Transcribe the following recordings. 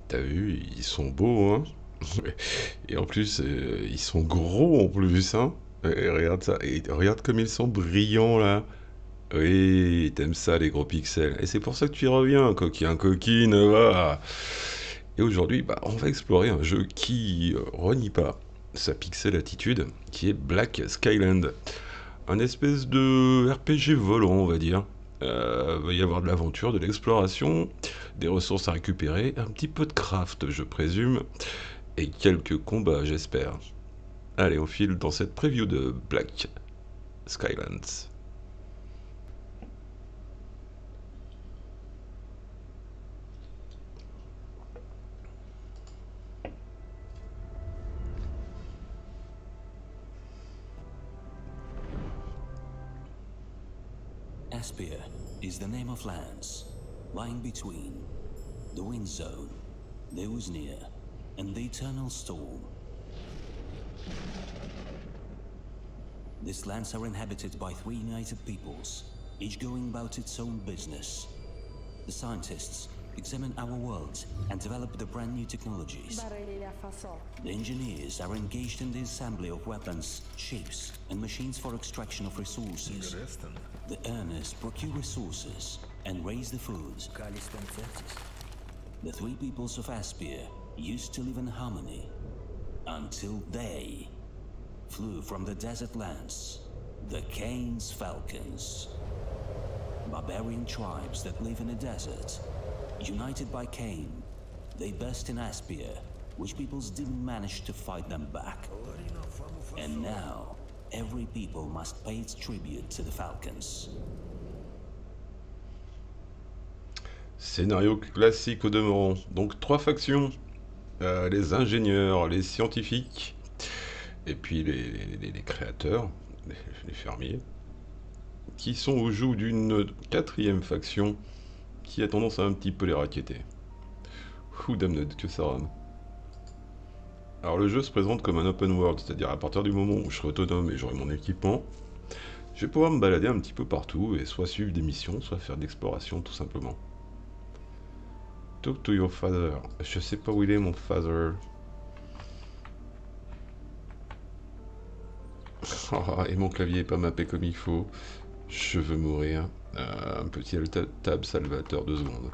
T'as vu, ils sont beaux, hein. Et en plus, ils sont gros en plus, hein. Et regarde ça, et regarde comme ils sont brillants là. Oui, t'aimes ça les gros pixels. Et c'est pour ça que tu y reviens, coquin, coquine, va. Et aujourd'hui, bah, on va explorer un jeu qui renie pas sa pixel attitude, qui est Black Skyland. Un espèce de RPG volant, on va dire. Va y avoir de l'aventure, de l'exploration, des ressources à récupérer, un petit peu de craft, je présume, et quelques combats, j'espère. Allez, on file dans cette preview de Black Skylands. Aspia is the name of lands lying between the Wind Zone, the Usnir, and the Eternal Storm. These lands are inhabited by three united peoples, each going about its own business. The scientists examine our world and develop the brand new technologies. The engineers are engaged in the assembly of weapons, ships, and machines for extraction of resources. The earners procure resources and raise the food. The three peoples of Aspia used to live in harmony until they flew from the desert lands, the Cain's Falcons. Barbarian tribes that live in a desert, united by Cain, they burst in Aspia, which peoples didn't manage to fight them back. And now, every people must pay its tribute to the Falcons. Scénario classique au demeurant. Donc trois factions. Les ingénieurs, les scientifiques, et puis les créateurs, les fermiers, qui sont au joug d'une quatrième faction qui a tendance à un petit peu les raqueter. Ouh, dame que ça rame. Alors le jeu se présente comme un open world, c'est-à-dire à partir du moment où je serai autonome et j'aurai mon équipement, je vais pouvoir me balader un petit peu partout et soit suivre des missions, soit faire de l'exploration tout simplement. Talk to your father. Je sais pas où il est mon father. Oh, et mon clavier est pas mappé comme il faut. Je veux mourir. Un petit tab salvateur, 2 secondes.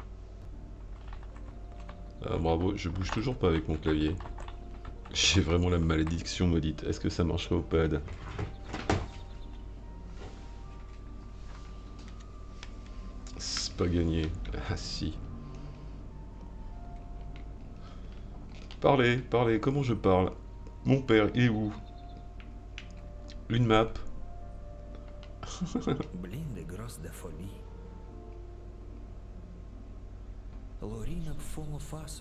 Ah, bravo, je bouge toujours pas avec mon clavier. J'ai vraiment la malédiction maudite. Est-ce que ça marcherait au pad? C'est pas gagné. Ah si. Parlez, parlez, comment je parle? Mon père, il est où? Une map. Blinde gros de folie. Lorina fumo faso.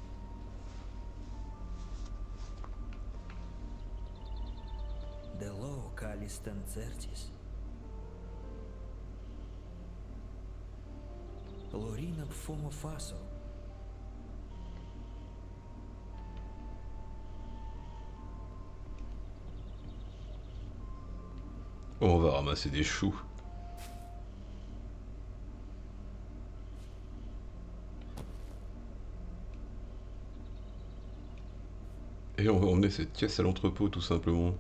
De lo calis tancertis. Lorina fumo faso. On va ramasser des choux. Et on va emmener cette caisse à l'entrepôt tout simplement.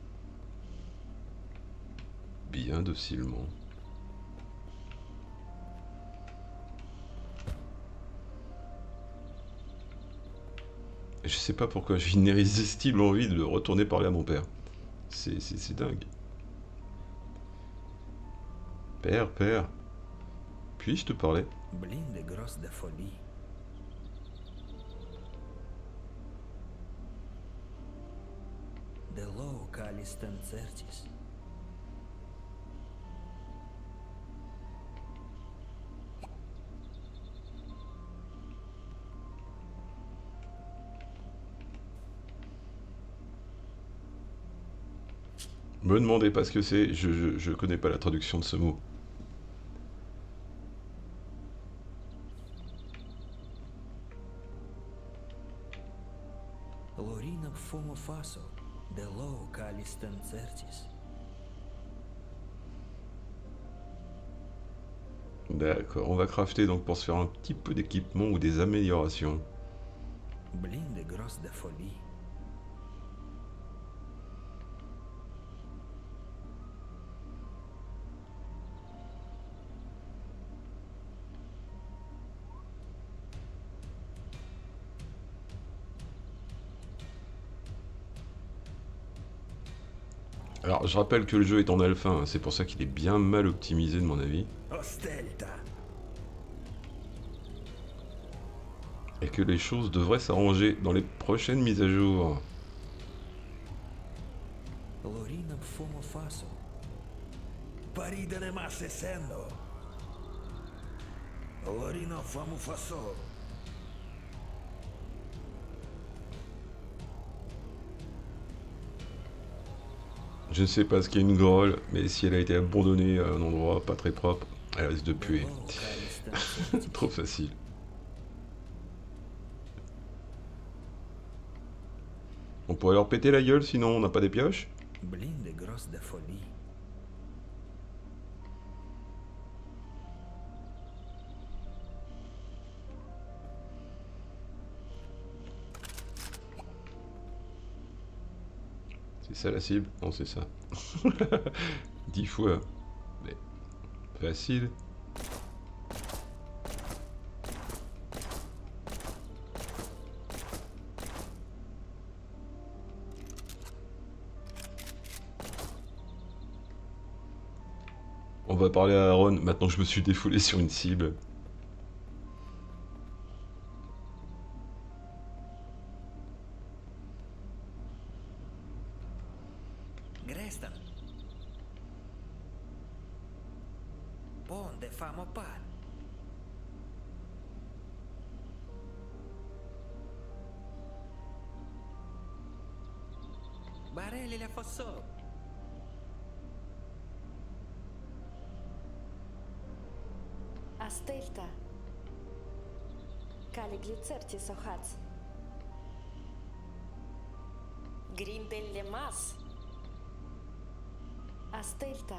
Bien docilement. Je sais pas pourquoi j'ai une irrésistible envie de retourner parler à mon père. C'est dingue. Père, père, puis-je te parler? Blinde gros de folie. De lo calis tancertis. Me demandez pas ce que c'est, je connais pas la traduction de ce mot. Lorina fumo faso. De lo calis tancertis. D'accord, on va crafter donc pour se faire un petit peu d'équipement ou des améliorations. Blinde grosse de folie. Alors, je rappelle que le jeu est en alpha, hein, c'est pour ça qu'il est bien mal optimisé de mon avis. Ostelta. Et que les choses devraient s'arranger dans les prochaines mises à jour. Lorina fomo faso. Parida ne masse sendo. Lorina fomo faso. Je ne sais pas ce qu'est une grolle, mais si elle a été abandonnée à un endroit pas très propre, elle risque de puer. Low calistan Trop facile. On pourrait leur péter la gueule sinon on n'a pas des pioches. Blinde grosse de folie. C'est ça la cible? Non, c'est ça. 10 fois. Mais facile. On va parler à Aaron maintenant que je me suis défoulé sur une cible. Grestan. Ponde famo par. Barelli la fosso. Astelta. Cali glicerti sohați. Grindelle mas. Astelta.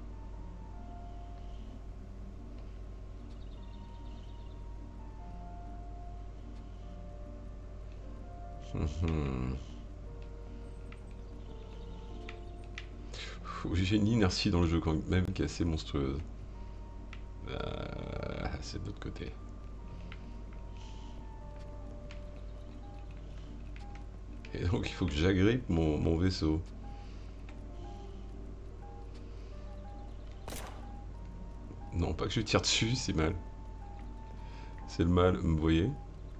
J'ai une inertie dans le jeu quand même qui est assez monstrueuse. C'est de l'autre côté. Et donc il faut que j'agrippe mon vaisseau. Non, pas que je tire dessus, c'est mal. C'est le mal, vous me voyez?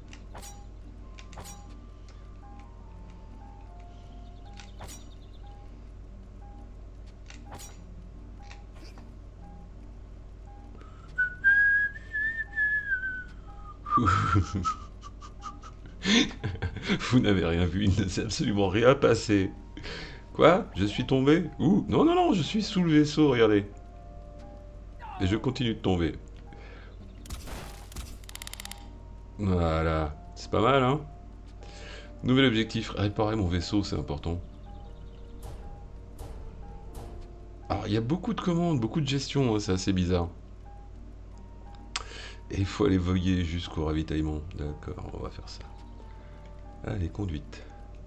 Vous n'avez rien vu, il ne s'est absolument rien passé. Quoi? Je suis tombé? Où? Non, non, non, je suis sous le vaisseau, regardez. Et je continue de tomber. Voilà. C'est pas mal, hein? Nouvel objectif, réparer mon vaisseau, c'est important. Alors, il y a beaucoup de commandes, beaucoup de gestion, hein, c'est assez bizarre. Et il faut aller voguer jusqu'au ravitaillement. D'accord, on va faire ça. Allez, conduite.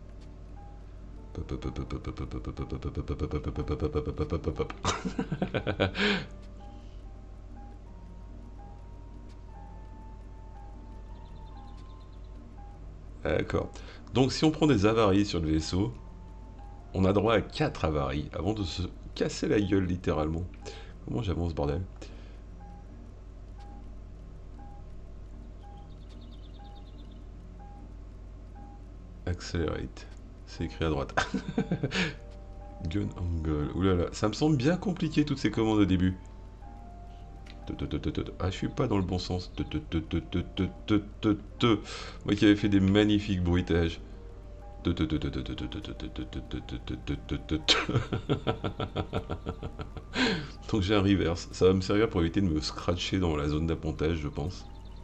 D'accord. Donc si on prend des avaries sur le vaisseau, on a droit à 4 avaries avant de se casser la gueule littéralement. Comment j'avance, bordel? Accelerate. C'est écrit à droite. Gun angle. Oulala, ça me semble bien compliqué toutes ces commandes au début. Ah, je suis pas dans le bon sens. Moi qui avais fait des magnifiques bruitages. Donc j'ai un reverse. Ça va me servir pour éviter de me scratcher dans la zone d'appontage, je pense.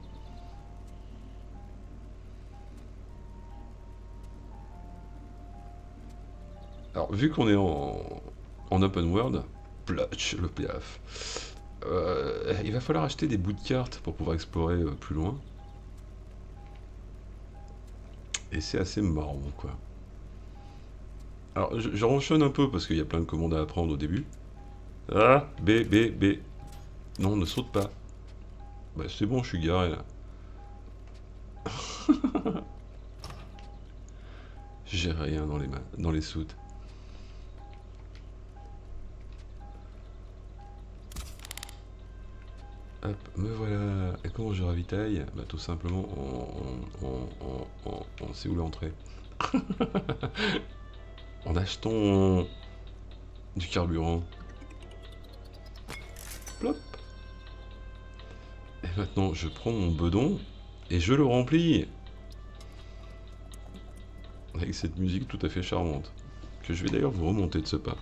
Alors, vu qu'on est en open world, platch, le piaf. Il va falloir acheter des bouts de cartes pour pouvoir explorer plus loin. Et c'est assez marrant, quoi. Alors, je ronchonne un peu parce qu'il y a plein de commandes à apprendre au début. A, B, B, B. Non, ne saute pas. Bah, c'est bon, je suis garé là. J'ai rien dans les mains, dans les soutes. Hop, me voilà. Et comment je ravitaille? Bah tout simplement en c'est où l'entrée? En achetant du carburant. Plop. Et maintenant je prends mon bedon et je le remplis. Avec cette musique tout à fait charmante. Que je vais d'ailleurs vous remonter de ce pas.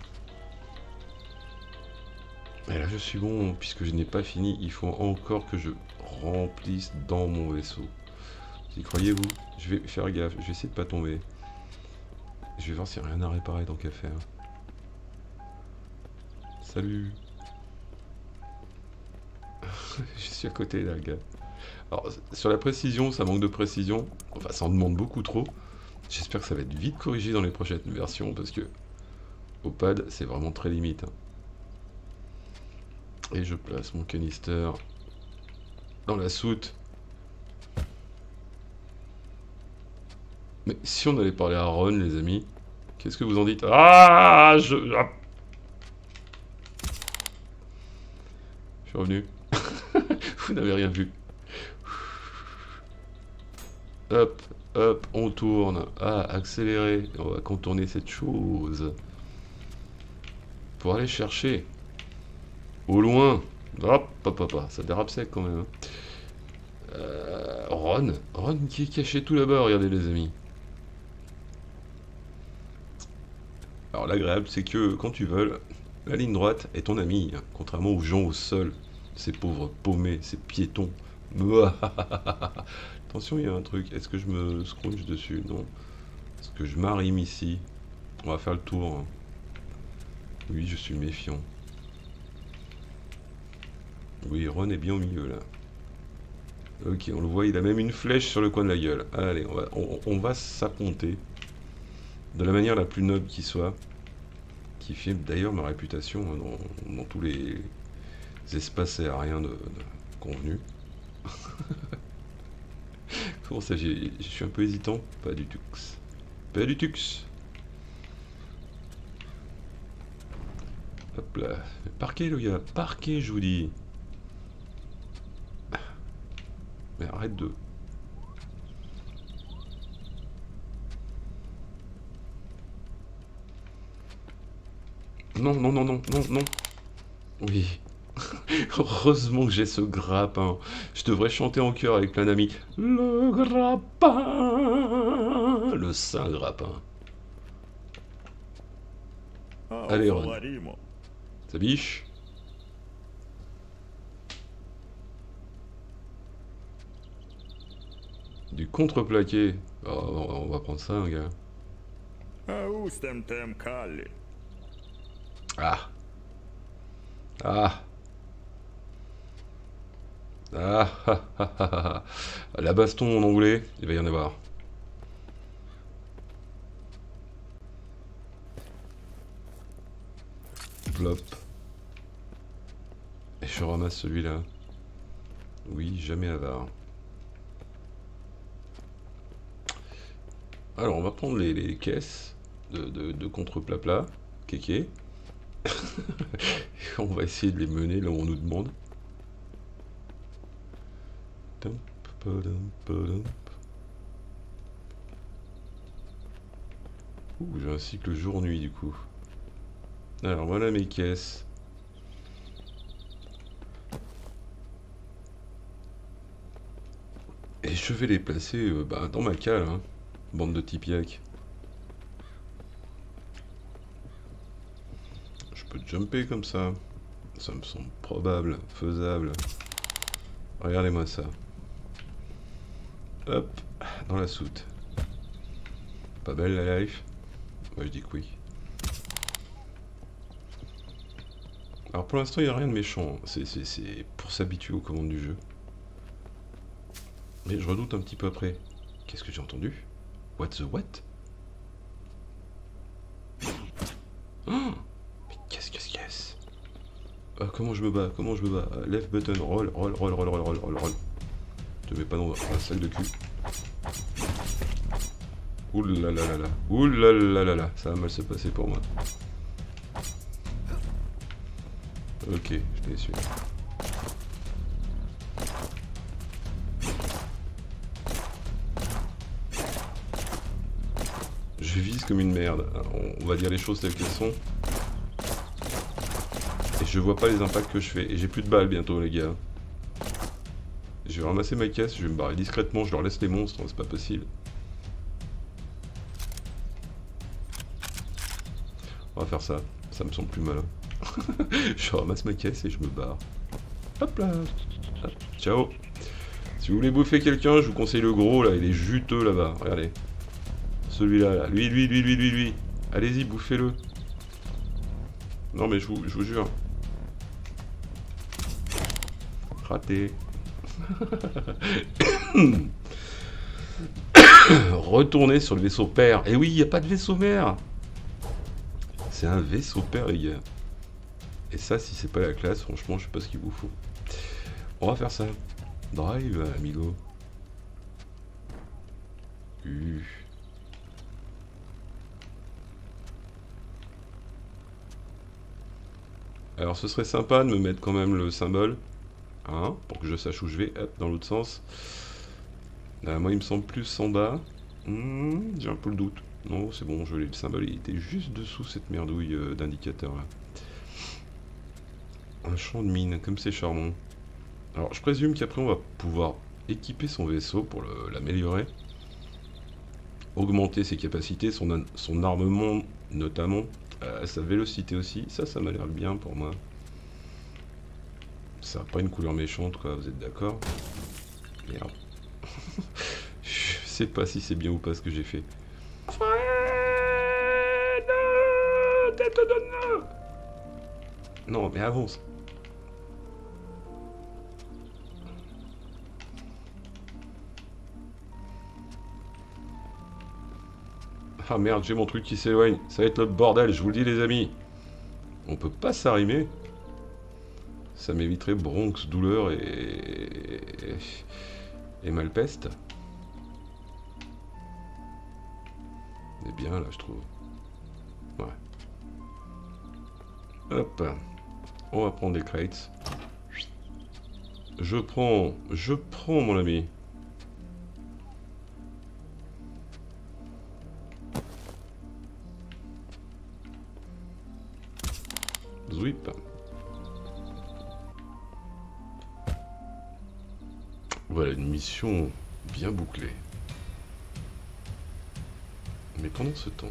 Et là je suis bon, puisque je n'ai pas fini, il faut encore que je remplisse dans mon vaisseau. Y croyez-vous? Je vais faire gaffe, je vais essayer de pas tomber. Je vais voir s'il n'y a rien à réparer tant qu'à faire. Salut. Je suis à côté là, gars. Alors, sur la précision, ça manque de précision. Enfin, ça en demande beaucoup trop. J'espère que ça va être vite corrigé dans les prochaines versions, parce que au pad, c'est vraiment très limite. Hein. Et je place mon canister dans la soute. Mais si on allait parler à Ron, les amis, qu'est-ce que vous en dites? Ah, je suis revenu. Vous n'avez rien vu. Hop, hop, on tourne. Ah, accélérer. On va contourner cette chose. Pour aller chercher. Au loin. Hop, hop, hop, hop. Ça dérape sec quand même. Ron. Ron qui est caché tout là-bas, regardez les amis. Alors l'agréable, c'est que quand tu voles, la ligne droite est ton ami, hein, contrairement aux gens au sol, ces pauvres paumés, ces piétons. Attention, il y a un truc. Est-ce que je me scrunch dessus? Non. Est-ce que je m'arrime ici? On va faire le tour. Hein. Oui, je suis méfiant. Oui, Ron est bien au milieu là. Ok, on le voit, il a même une flèche sur le coin de la gueule. Allez, on va s'apponter. De la manière la plus noble qui soit. Qui fait d'ailleurs ma réputation hein, dans tous les espaces aériens de convenus. Comment ça, je suis un peu hésitant? Pas du tout. Pas du tout. Hop là. Parquez le gars, parquez je vous dis. Mais arrête de... Non, non, non, non, non, non. Oui. Heureusement que j'ai ce grappin. Je devrais chanter en chœur avec plein d'amis. Le grappin. Le saint grappin. Allez, Ron. Ça biche. Du contreplaqué. Oh, on va prendre ça, un gars. Ah. Ah. Ah, ah, ah, ah, ah. La baston en anglais, il va y en avoir. Plop. Et je ramasse celui-là. Oui, jamais avare. Alors, on va prendre les caisses de contre-plat-plat, kéké. On va essayer de les mener là où on nous demande. Ouh, j'ai un cycle jour-nuit du coup. Alors voilà mes caisses. Et je vais les placer dans ma cale, hein. Bande de tipiaques. Je peux jumper comme ça. Ça me semble probable, faisable. Regardez-moi ça. Hop, dans la soute. Pas belle la life? Ouais, je dis que oui. Alors pour l'instant, il n'y a rien de méchant. C'est pour s'habituer aux commandes du jeu. Mais je redoute un petit peu après. Qu'est-ce que j'ai entendu? What the what? Oh, mais qu'est-ce? Comment je me bats? Left button, roll. Te mets pas dans un sac de cul. Ouh là là, ça va mal se passer pour moi. Ok, je l'ai su. Je vise comme une merde. On va dire les choses telles qu'elles sont. Et je vois pas les impacts que je fais. Et j'ai plus de balles bientôt, les gars. Je vais ramasser ma caisse, je vais me barrer discrètement, je leur laisse les monstres, c'est pas possible. On va faire ça, ça me semble plus malin. Je ramasse ma caisse et je me barre. Hop là. Hop. Ciao. Si vous voulez bouffer quelqu'un, je vous conseille le gros là, il est juteux là-bas, regardez. Celui-là, là. Lui. Allez-y, bouffez-le. Non mais je vous jure. Raté. Retourner sur le vaisseau père. Et oui, il n'y a pas de vaisseau mère. C'est un vaisseau père, les gars. Et ça, si c'est pas la classe, franchement, je sais pas ce qu'il vous faut. On va faire ça. Drive, amigo. Alors, ce serait sympa de me mettre quand même le symbole. Hein, pour que je sache où je vais. Hop, dans l'autre sens. Moi, il me semble plus en bas. J'ai un peu le doute. Non, c'est bon, je l'ai. Le symbole, il était juste dessous cette merdouille d'indicateur là. Un champ de mine, comme c'est charmant. Alors, je présume qu'après, on va pouvoir équiper son vaisseau pour l'améliorer. Augmenter ses capacités, son armement notamment. Sa vélocité aussi. Ça m'a l'air bien pour moi. Ça n'a pas une couleur méchante, quoi, vous êtes d'accord? Merde. Je sais pas si c'est bien ou pas ce que j'ai fait. Non, mais avance. Ah merde, j'ai mon truc qui s'éloigne. Ça va être le bordel, je vous le dis les amis. On peut pas s'arrimer. Ça m'éviterait bronx, douleur et malpeste. On est bien là, je trouve. Ouais. Hop. On va prendre des crates. Je prends mon ami. Zwip. Voilà une mission bien bouclée. Mais pendant ce temps,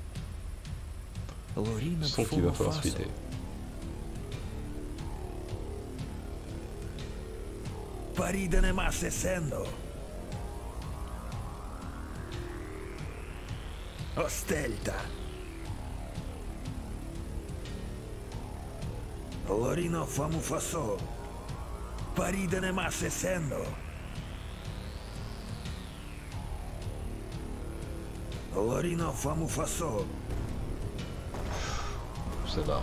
je sens qu'il va falloir se fitter. Parida nема sessendo. Ostelta. Lorino famu faso. Parida nema sessendo. Lorino famu faso. Ça barde.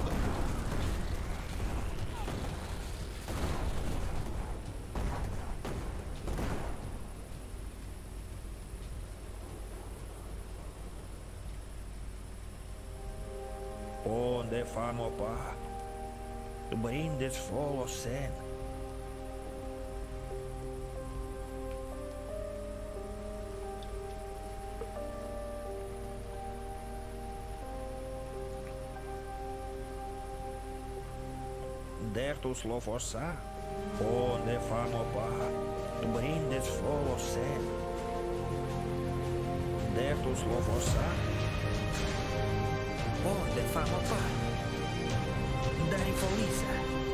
Onde famo pa. Brindes folo sen. Dertus lo fossa. Onde famo pa. Brindes folo sen. Dertus lo fossa. Onde famo pa. Dari folisa.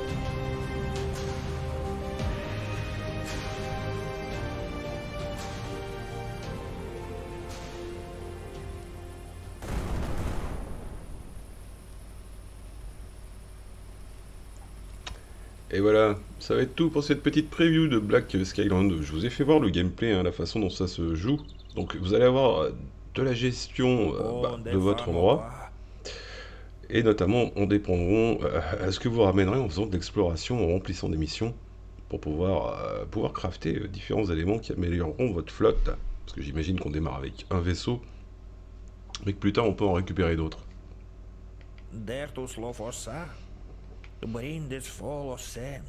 Et voilà, ça va être tout pour cette petite preview de Black Skyland. Je vous ai fait voir le gameplay, hein, la façon dont ça se joue. Donc vous allez avoir de la gestion Und de votre endroit. Et notamment, on dépendront à ce que vous ramènerez en faisant de l'exploration, en remplissant des missions, pour pouvoir crafter différents éléments qui amélioreront votre flotte. Parce que j'imagine qu'on démarre avec un vaisseau, mais que plus tard on peut en récupérer d'autres. Dertus lofossa. The brain is full of sin.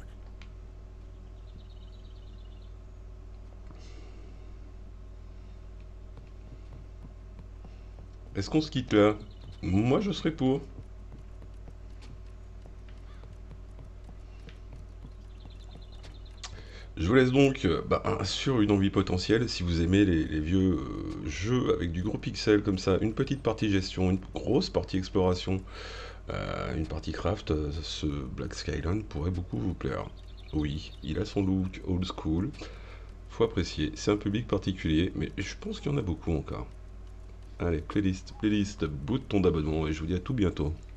Est-ce qu'on se quitte là? Moi je serais pour. Je vous laisse donc sur une envie potentielle, si vous aimez les vieux jeux avec du gros pixel comme ça, une petite partie gestion, une grosse partie exploration, une partie craft, ce Black Skyline pourrait beaucoup vous plaire. Oui, il a son look old school, faut apprécier, c'est un public particulier, mais je pense qu'il y en a beaucoup encore. Allez, playlist, bouton d'abonnement et je vous dis à tout bientôt.